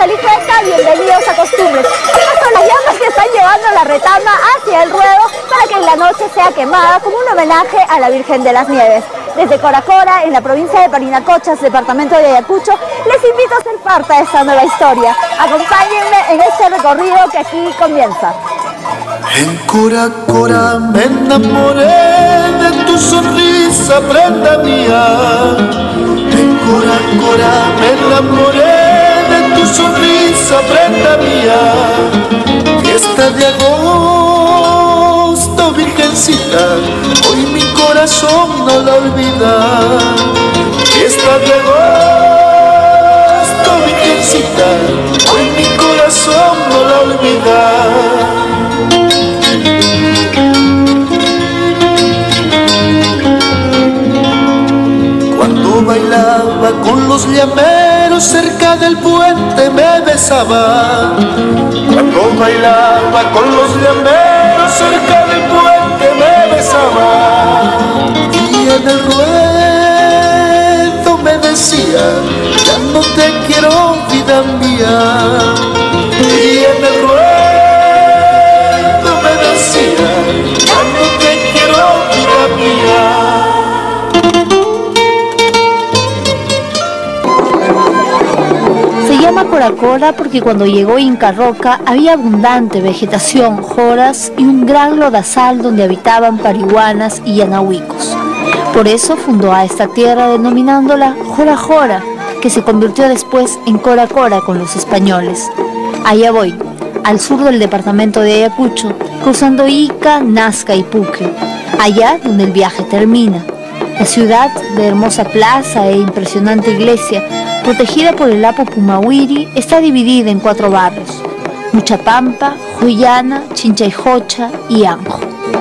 feliz fiesta, bienvenidos a Costumbres. Estas son las llamas que están llevando la retama hacia el ruedo para que en la noche sea quemada como un homenaje a la Virgen de las Nieves. Desde Coracora, en la provincia de Parinacochas, departamento de Ayacucho, les invito a ser parte de esta nueva historia. Acompáñenme en este recorrido que aquí comienza. En Coracora me enamoré de tu sonrisa, prenda mía. En Coracora me enamoré de tu sonrisa, prenda mía. Fiesta de agosto, virgencita, hoy mi corazón no la olvida. Fiesta de agosto, virgencita, hoy mi corazón no la olvida. Bailaba con los llameros cerca del puente me besaba. Cuando bailaba con los llameros cerca del puente me besaba. Y en el ruedo me decía, ya no te quiero, vida mía. Y en el ruedo me decía, ya no te quiero, vida mía. Se llama Coracora porque cuando llegó Inca Roca había abundante vegetación, joras y un gran lodazal donde habitaban parihuanas y yanahuicos. Por eso fundó a esta tierra denominándola Jora Jora, que se convirtió después en Coracora con los españoles. Allá voy, al sur del departamento de Ayacucho, cruzando Ica, Nazca y Puque, allá donde el viaje termina. La ciudad, de hermosa plaza e impresionante iglesia, protegida por el Apo Pumahuiri, está dividida en 4 barrios: Muchapampa, Huyana, Chinchayjocha y Anjo.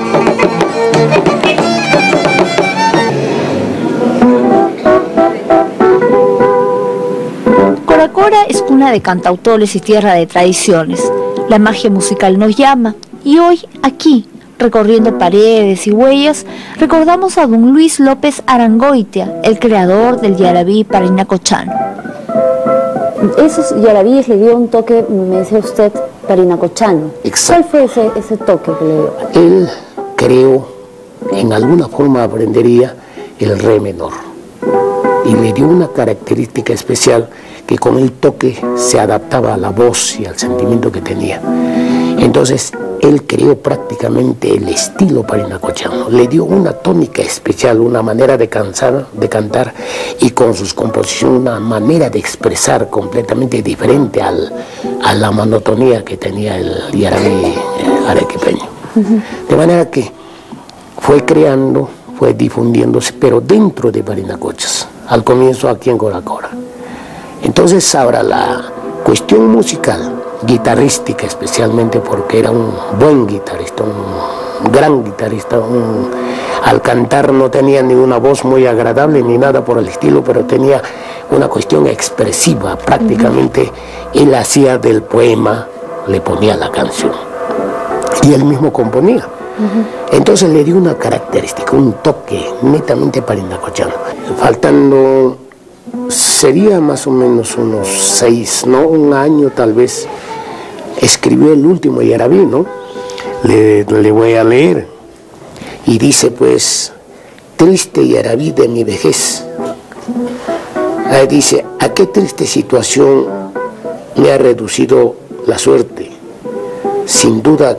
Coracora es cuna de cantautores y tierra de tradiciones. La magia musical nos llama y hoy aquí, recorriendo paredes y huellas, recordamos a don Luis López Arangoitia, el creador del yarabí parinacochano. Esos yarabíes le dio un toque, me decía usted, parinacochano. Exacto. ¿Cuál fue ese toque que le dio? Él creó, en alguna forma aprendería el re menor. Y le dio una característica especial que con el toque se adaptaba a la voz y al sentimiento que tenía. Entonces, él creó prácticamente el estilo parinacochano, le dio una tónica especial, una manera de cantar y con sus composiciones una manera de expresar completamente diferente a la monotonía que tenía el yarabí arequipeño. De manera que fue creando, fue difundiéndose, pero dentro de Parinacochas, al comienzo aquí en Coracora. Entonces ahora la cuestión musical, guitarrística especialmente, porque era un buen guitarrista, un gran guitarrista, al cantar no tenía ni una voz muy agradable ni nada por el estilo, pero tenía una cuestión expresiva, prácticamente él hacía del poema, le ponía la canción y él mismo componía. Entonces le dio una característica, un toque netamente parinacochano. Faltando, sería más o menos unos 6, ¿no? Un año tal vez, escribió el último yarabí, ¿no? Le voy a leer. Y dice pues, triste yarabí de mi vejez. Ahí dice, ¿a qué triste situación me ha reducido la suerte? Sin duda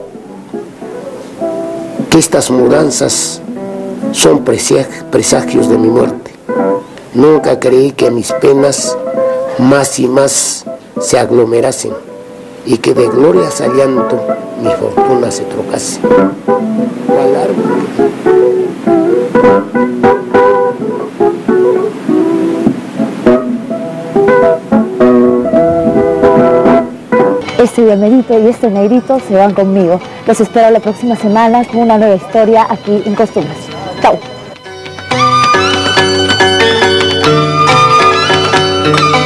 que estas mudanzas son presagios de mi muerte. Nunca creí que mis penas más y más se aglomerasen y que de glorias a llanto mi fortuna se trocase. ¿Cuál árbol? Este llamerito y este negrito se van conmigo. Los espero la próxima semana con una nueva historia aquí en Costumbres. Chao.